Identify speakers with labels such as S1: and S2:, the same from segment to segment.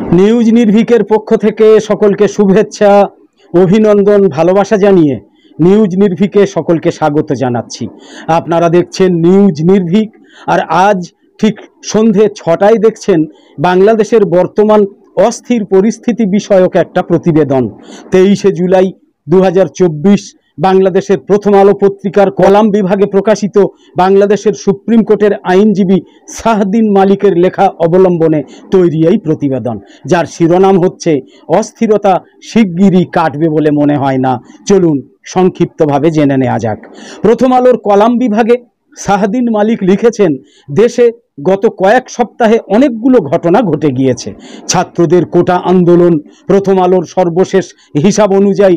S1: News নির্ভীকের পক্ষ থেকে সকলকে শুভেচ্ছা, অভিনন্দন, ভালোবাসা জানিয়ে নিউজ নির্ভীকে সকলকে স্বাগত জানাচ্ছি। আপনারা দেখছেন নিউজ নির্ভীক, আর আজ ঠিক সন্ধে 6টায় দেখছেন বাংলাদেশের বর্তমান অস্থির পরিস্থিতি বিষয়ক একটা প্রতিবেদন। 23শে জুলাই 2024 বাংলাদেশের প্রথম আলো পত্রিকার কলাম বিভাগে প্রকাশিত বাংলাদেশের সুপ্রিম কোর্টের আইনজীবী শাহদিন মালিকের লেখা অবলম্বনে তৈরি এই প্রতিবেদন, যার শিরোনাম হচ্ছে অস্থিরতা শিগগিরই কাটবে বলে মনে হয় না। চলুন সংক্ষিপ্তভাবে জেনে নেওয়া যাক। প্রথম আলোর কলাম বিভাগে শাহদিন মালিক লিখেছেন, দেশে গত কয়েক সপ্তাহে অনেকগুলো ঘটনা ঘটে গিয়েছে। ছাত্রদের কোটা আন্দোলন, প্রথম আলোর সর্বশেষ হিসাব অনুযায়ী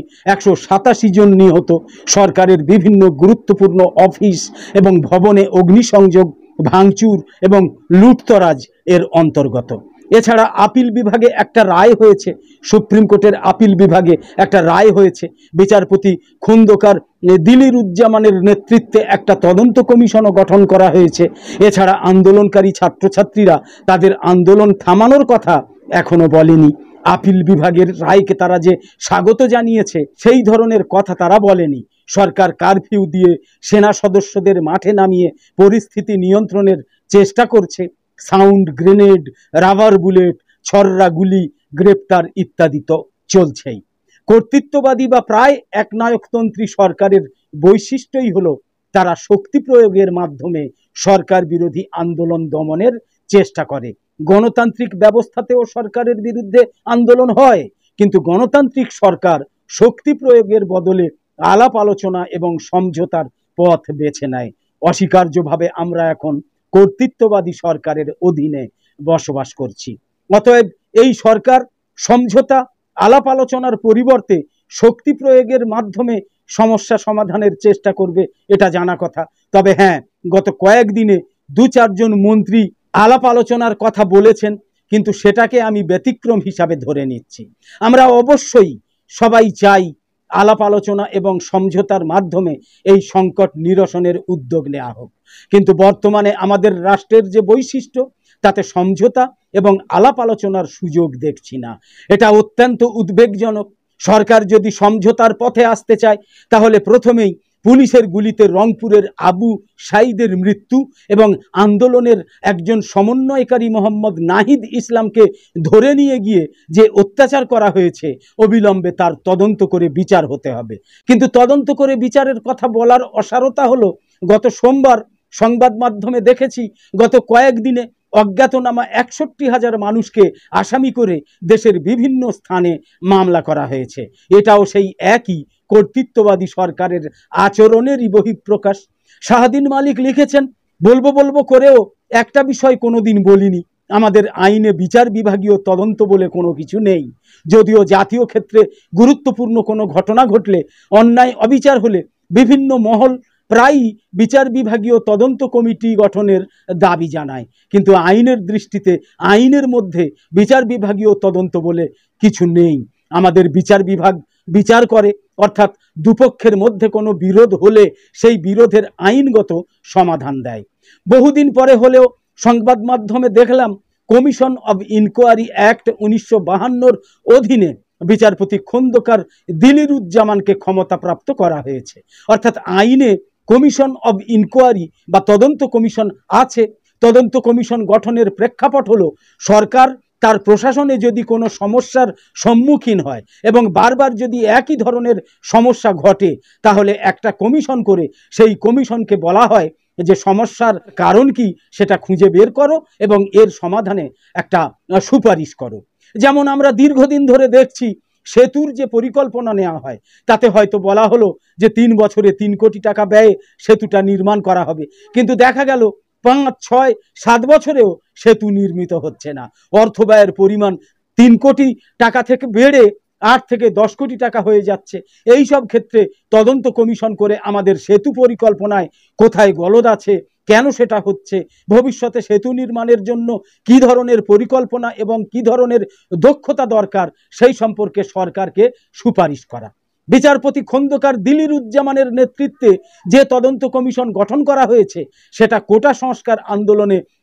S1: 187 জন নিহত, সরকারের বিভিন্ন গুরুত্বপূর্ণ অফিস এবং ভবনে অগ্নিসংযোগ, ভাঙচুর এবং লুটতরাজ এর অন্তর্গত। এছাড়া আপিল বিভাগে একটা রায় হয়েছে, সুপ্রিম কোর্টের আপিল বিভাগে একটা রায় হয়েছে। বিচারপতি খন্দকার দিলিরুজ্জামানের নেতৃত্বে একটা তদন্ত কমিশনও গঠন করা হয়েছে। এছাড়া আন্দোলনকারী ছাত্রছাত্রীরা তাদের আন্দোলন থামানোর কথা এখনো বলেনি। আপিল বিভাগের রায়কে তারা যে স্বাগত জানিয়েছে সেই ধরনের কথা তারা বলেনি। সরকার কারফিউ দিয়ে সেনা সদস্যদের মাঠে নামিয়ে পরিস্থিতি নিয়ন্ত্রণের চেষ্টা করছে। সাউন্ড গ্রেনেড, রাবার বুলেট, ছররা গুলি, গ্রেপ্তার ইত্যাদি তো চলছেই। কর্তৃত্ববাদী বা প্রায় একনায়কতন্ত্রী সরকারের বৈশিষ্ট্যই হলো তারা শক্তি প্রয়োগের মাধ্যমে সরকার বিরোধী আন্দোলন দমনের চেষ্টা করে। গণতান্ত্রিক ব্যবস্থাতেও সরকারের বিরুদ্ধে আন্দোলন হয়, কিন্তু গণতান্ত্রিক সরকার শক্তি প্রয়োগের বদলে আলাপ আলোচনা এবং সমঝোতার পথ বেছে নেয়। অস্বীকার্যভাবে আমরা এখন কর্তৃত্ববাদী সরকারের অধীনে বসবাস করছি। অতএব এই সরকার সমঝোতা, আলাপ আলোচনার পরিবর্তে শক্তি প্রয়োগের মাধ্যমে সমস্যা সমাধানের চেষ্টা করবে, এটা জানা কথা। তবে হ্যাঁ, গত কয়েকদিনে 2-4 জন মন্ত্রী আলাপ আলোচনার কথা বলেছেন, কিন্তু সেটাকে আমি ব্যতিক্রম হিসাবে ধরে নিচ্ছি। আমরা অবশ্যই সবাই চাই আলাপ আলোচনা এবং সমঝোতার মাধ্যমে এই সংকট নিরসনের উদ্যোগ নেওয়া হোক, কিন্তু বর্তমানে আমাদের রাষ্ট্রের যে বৈশিষ্ট্য তাতে সমঝোতা এবং আলাপ আলোচনার সুযোগ দেখছি না। এটা অত্যন্ত উদ্বেগজনক। সরকার যদি সমঝোতার পথে আসতে চায় তাহলে প্রথমেই পুলিশের গুলিতে রংপুরের আবু সাঈদের মৃত্যু এবং আন্দোলনের একজন সমন্বয়কারী মোহাম্মদ নাহিদ ইসলামকে ধরে নিয়ে গিয়ে যে অত্যাচার করা হয়েছে, অবিলম্বে তার তদন্ত করে বিচার হতে হবে। কিন্তু তদন্ত করে বিচারের কথা বলার অসারতা হলো, গত সোমবার সংবাদ মাধ্যমে দেখেছি গত কয়েকদিনে অজ্ঞাতনামা 61,000 মানুষকে আসামি করে দেশের বিভিন্ন স্থানে মামলা করা হয়েছে। এটাও সেই একই কর্তৃত্ববাদী সরকারের আচরণেরই বহিঃপ্রকাশ। শাহদিন মালিক লিখেছেন, বলবো বলবো করেও একটা বিষয় কোনোদিন বলিনি, আমাদের আইনে বিচার বিভাগীয় তদন্ত বলে কোনো কিছু নেই। যদিও জাতীয় ক্ষেত্রে গুরুত্বপূর্ণ কোনো ঘটনা ঘটলে, অন্যায় অবিচার হলে বিভিন্ন মহল প্রায়ই বিচার বিভাগীয় তদন্ত কমিটি গঠনের দাবি জানায়, কিন্তু আইনের দৃষ্টিতে আইনের মধ্যে বিচার বিভাগীয় তদন্ত বলে কিছু নেই। আমাদের বিচার বিভাগ বিচার করে, অর্থাৎ দুপক্ষের মধ্যে কোনো বিরোধ হলে সেই বিরোধের আইনগত সমাধান দেয়। বহুদিন পরে হলেও সংবাদ মাধ্যমে দেখলাম কমিশন অব ইনকোয়ারি অ্যাক্ট 1952 অধীনে বিচারপতি খন্দকার দিলিরুজ্জামানকে ক্ষমতাপ্রাপ্ত করা হয়েছে। অর্থাৎ আইনে কমিশন অব ইনকোয়ারি বা তদন্ত কমিশন আছে। তদন্ত কমিশন গঠনের প্রেক্ষাপট হলো, সরকার তার প্রশাসনে যদি কোনো সমস্যার সম্মুখীন হয় এবং বারবার যদি একই ধরনের সমস্যা ঘটে, তাহলে একটা কমিশন করে সেই কমিশনকে বলা হয় যে সমস্যার কারণ কি সেটা খুঁজে বের করো এবং এর সমাধানে একটা সুপারিশ করো। যেমন আমরা দীর্ঘদিন ধরে দেখছি সেতুর যে পরিকল্পনা নেওয়া হয় তাতে হয়তো বলা হলো যে 3 বছরে 3 কোটি টাকা ব্যয়ে সেতুটা নির্মাণ করা হবে, কিন্তু দেখা গেল 5, 6, 7 বছরেও সেতু নির্মিত হচ্ছে না। অর্থ ব্যয়ের পরিমাণ 3 কোটি টাকা থেকে বেড়ে 8 থেকে 10 কোটি টাকা হয়ে যাচ্ছে। এই সব ক্ষেত্রে তদন্ত কমিশন করে আমাদের সেতু পরিকল্পনায় কোথায় গলদ আছে, কেন সেটা হচ্ছে, ভবিষ্যতে সেতু নির্মাণের জন্য কি ধরনের পরিকল্পনা এবং কি ধরনের দক্ষতা দরকার সেই সম্পর্কে সরকারকে সুপারিশ করা। বিচারপতি খন্দকার দিলিরুজ্জামানের নেতৃত্বে যে তদন্ত কমিশন গঠন করা হয়েছে সেটা কোটা সংস্কার আন্দোলনে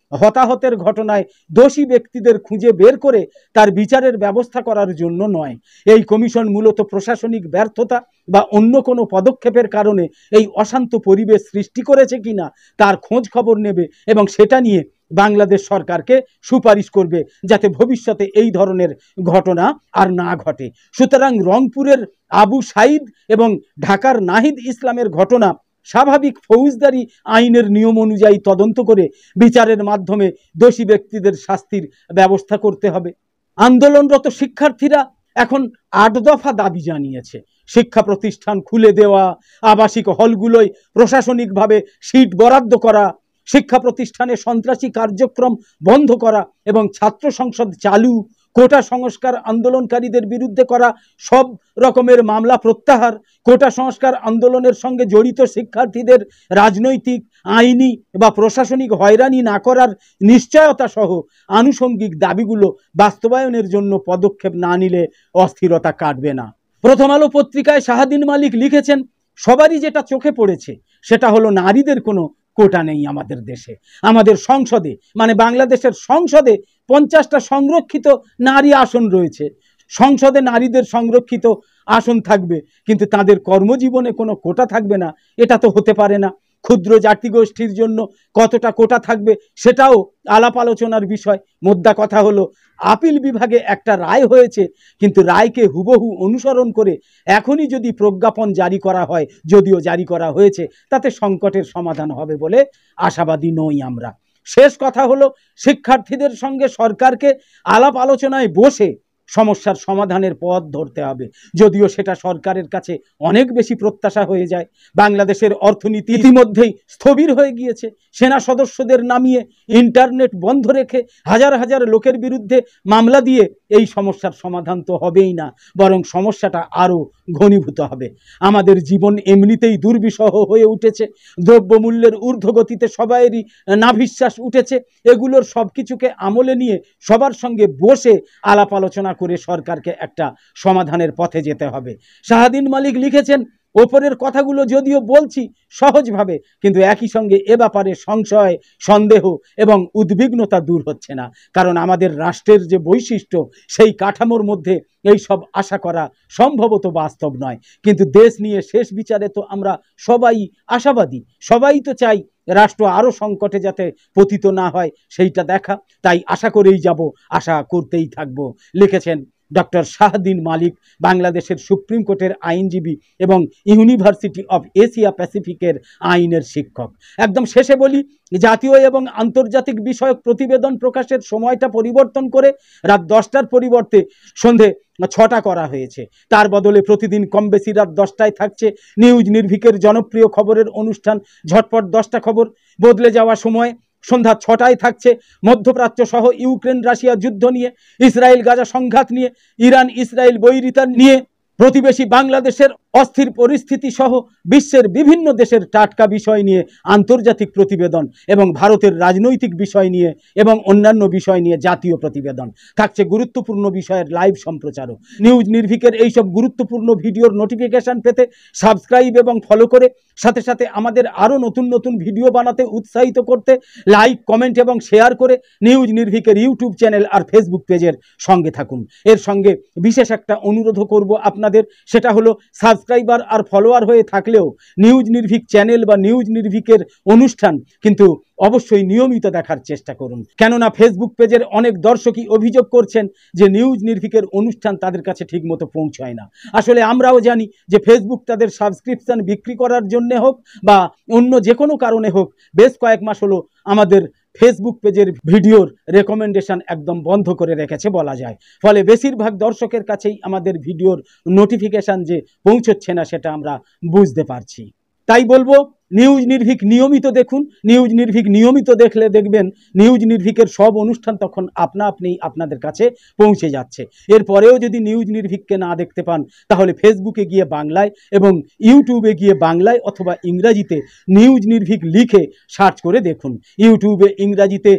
S1: হতাহতের ঘটনায় দোষী ব্যক্তিদের খুঁজে বের করে তার বিচারের ব্যবস্থা করার জন্য নয়। এই কমিশন মূলত প্রশাসনিক ব্যর্থতা বা অন্য কোনো পদক্ষেপের কারণে এই অশান্ত পরিবেশ সৃষ্টি করেছে কিনা তার খোঁজ খবর নেবে এবং সেটা নিয়ে বাংলাদেশ সরকারকে সুপারিশ করবে যাতে ভবিষ্যতে এই ধরনের ঘটনা আর না ঘটে। সুতরাং রংপুরের আবু সাইদ এবং ঢাকার নাহিদ ইসলামের ঘটনা স্বাভাবিক ফৌজদারি আইনের নিয়ম অনুযায়ী তদন্ত করে বিচারের মাধ্যমে দোষী ব্যক্তিদের শাস্তির ব্যবস্থা করতে হবে। আন্দোলনরত শিক্ষার্থীরা এখন ৮ দফা দাবি জানিয়েছে। শিক্ষা প্রতিষ্ঠান খুলে দেওয়া, আবাসিক হলগুলোয় প্রশাসনিকভাবে সিট বরাদ্দ করা, শিক্ষা প্রতিষ্ঠানে সন্ত্রাসী কার্যক্রম বন্ধ করা এবং ছাত্র সংসদ চালু, কোটা সংস্কার আন্দোলনকারীদের বিরুদ্ধে করা সব রকমের মামলা প্রত্যাহার, কোটা সংস্কার আন্দোলনের সঙ্গে জড়িত শিক্ষার্থীদের রাজনৈতিক, আইনি বা প্রশাসনিক হয়রানি না করার নিশ্চয়তা সহ আনুষঙ্গিক দাবিগুলো বাস্তবায়নের জন্য পদক্ষেপ না নিলে অস্থিরতা কাটবে না। প্রথম আলো পত্রিকায় শাহাদিন মালিক লিখেছেন, সবারই যেটা চোখে পড়েছে সেটা হলো নারীদের কোনো কোটা নেই আমাদের দেশে। আমাদের সংসদে মানে বাংলাদেশের সংসদে 50টা সংরক্ষিত নারী আসন রয়েছে। সংসদে নারীদের সংরক্ষিত আসন থাকবে কিন্তু তাদের কর্মজীবনে কোনো কোটা থাকবে না, এটা তো হতে পারে না। ক্ষুদ্র জাতিগোষ্ঠীর জন্য কতটা কোটা থাকবে সেটাও আলাপ আলোচনার বিষয়। মোদ্দা কথা হলো আপিল বিভাগে একটা রায় হয়েছে, কিন্তু রায়কে হুবহু অনুসরণ করে এখনই যদি প্রজ্ঞাপন জারি করা হয়, যদিও জারি করা হয়েছে, তাতে সংকটের সমাধান হবে বলে আশাবাদী নই আমরা। শেষ কথা হলো শিক্ষার্থীদের সঙ্গে সরকারকে আলাপ আলোচনায় বসে সমস্যার সমাধানের পথ ধরতে হবে, যদিও সেটা সরকারের কাছে অনেক বেশি প্রত্যাশা হয়ে যায়। বাংলাদেশের অর্থনীতি ইতিমধ্যেই স্থবির হয়ে গিয়েছে। সেনা সদস্যদের নামিয়ে ইন্টারনেট বন্ধ রেখে হাজার হাজার লোকের বিরুদ্ধে মামলা দিয়ে এই সমস্যার সমাধান তো হবেই না, বরং সমস্যাটা আরও ঘনীভূত হবে। আমাদের জীবন এমনিতেই দুর্বিষহ হয়ে উঠেছে। দ্রব্যমূল্যের ঊর্ধ্বগতিতে সবাইয়েরই নাভিশ্বাস উঠেছে। এগুলোর সব কিছুকে আমলে নিয়ে সবার সঙ্গে বসে আলাপ আলোচনা করে সরকারকে একটা সমাধানের পথে যেতে হবে। শাহাদিন মালিক লিখেছেন, ওপরের কথাগুলো যদিও বলছি সহজভাবে, কিন্তু একই সঙ্গে এ ব্যাপারে সংশয়, সন্দেহ এবং উদ্বিগ্নতা দূর হচ্ছে না। কারণ আমাদের রাষ্ট্রের যে বৈশিষ্ট্য, সেই কাঠামোর মধ্যে এই সব আশা করা সম্ভবত বাস্তব নয়। কিন্তু দেশ নিয়ে শেষ বিচারে তো আমরা সবাই আশাবাদী, সবাই তো চাই রাষ্ট্র আরও সংকটে যাতে পতিত না হয় সেইটা দেখা। তাই আশা করেই যাব, আশা করতেই থাকবো, লিখেছেন ডক্টর শাহাদিন মালিক, বাংলাদেশের সুপ্রিম কোর্টের আইনজীবী এবং ইউনিভার্সিটি অফ এশিয়া প্যাসিফিকের আইনের শিক্ষক। একদম শেষে বলি, জাতীয় এবং আন্তর্জাতিক বিষয়ক প্রতিবেদন প্রকাশের সময়টা পরিবর্তন করে রাত 10টার পরিবর্তে সন্ধে 6টা করা হয়েছে। তার বদলে প্রতিদিন কম বেশি রাত 10টায় থাকছে নিউজ নির্ভীকের জনপ্রিয় খবরের অনুষ্ঠান ঝটপট 10টা খবর। বদলে যাওয়া সময় সন্ধ্যা 6টায় থাকছে মধ্যপ্রাচ্য সহ ইউক্রেন রাশিয়া যুদ্ধ নিয়ে, ইসরায়েল গাজা সংঘাত নিয়ে, ইরান ইসরায়েল বৈরিতা নিয়ে, প্রতিবেশী বাংলাদেশের অস্থির পরিস্থিতি সহ বিশ্বের বিভিন্ন দেশের টাটকা বিষয় নিয়ে আন্তর্জাতিক প্রতিবেদন এবং ভারতের রাজনৈতিক বিষয় নিয়ে এবং অন্যান্য বিষয় নিয়ে জাতীয় প্রতিবেদন থাকছে। গুরুত্বপূর্ণ বিষয়ের লাইভ সম্প্রচারও। নিউজ নির্ভীকের এইসব গুরুত্বপূর্ণ ভিডিওর নোটিফিকেশন পেতে সাবস্ক্রাইব এবং ফলো করে সাথে সাথে আমাদের আরও নতুন নতুন ভিডিও বানাতে উৎসাহিত করতে লাইক, কমেন্ট এবং শেয়ার করে নিউজ নির্ভীকের ইউটিউব চ্যানেল আর ফেসবুক পেজের সঙ্গে থাকুন। এর সঙ্গে বিশেষ একটা অনুরোধও করব আপনাদের, সেটা হলো সাবস্ক্রাইবার আর ফলোয়ার হয়ে থাকলেও নিউজ নির্ভীক চ্যানেল বা নিউজ নির্ভীকের অনুষ্ঠান কিন্তু অবশ্যই নিয়মিত দেখার চেষ্টা করুন। কেননা ফেসবুক পেজের অনেক দর্শকই অভিযোগ করছেন যে নিউজ নির্ভীকের অনুষ্ঠান তাদের কাছে ঠিকমতো পৌঁছায় না। আসলে আমরাও জানি যে ফেসবুক তাদের সাবস্ক্রিপশন বিক্রি করার জন্যে হোক বা অন্য যে কোনো কারণে হোক, বেশ কয়েক মাস হলো আমাদের ফেসবুক পেজের ভিডিওর রেকমেন্ডেশন একদম বন্ধ করে রেখেছে বলা যায়। ফলে বেশিরভাগ দর্শকের কাছেই আমাদের ভিডিওর নোটিফিকেশন যে পৌঁছচ্ছে না সেটা আমরা বুঝতে পারছি। তাই বলবো, নিউজ নির্ভীক নিয়মিত দেখুন। নিউজ নির্ভীক নিয়মিত দেখলে দেখবেন নিউজ নির্ভীকের সব অনুষ্ঠান তখন আপনা আপনি আপনাদের কাছে পৌঁছে যাচ্ছে। এরপরেও যদি নিউজ নির্ভীককে না দেখতে পান, তাহলে ফেসবুকে গিয়ে বাংলায় এবং ইউটিউবে গিয়ে বাংলায় অথবা ইংরাজিতে নিউজ নির্ভীক লিখে সার্চ করে দেখুন। ইউটিউবে ইংরাজিতে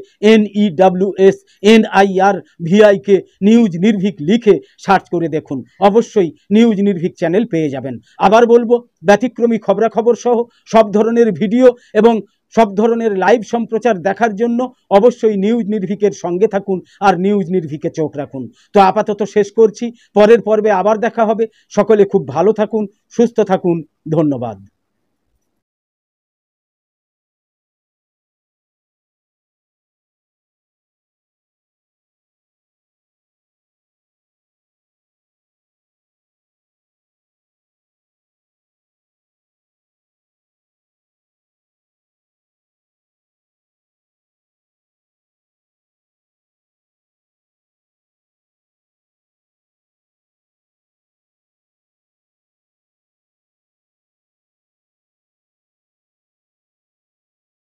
S1: NEWSNIRVIK নিউজ নির্ভীক লিখে সার্চ করে দেখুন, অবশ্যই নিউজ নির্ভীক চ্যানেল পেয়ে যাবেন। আবার বলবো, ব্যতিক্রমী খবরাখবর সহ সব ধরনের ভিডিও এবং সব ধরনের লাইভ সম্প্রচার দেখার জন্য অবশ্যই নিউজ নির্ভীকের সঙ্গে থাকুন আর নিউজ নির্ভীকে চোখ রাখুন। তো আপাতত শেষ করছি, পরের পর্বে আবার দেখা হবে। সকলে খুব ভালো থাকুন, সুস্থ থাকুন, ধন্যবাদ।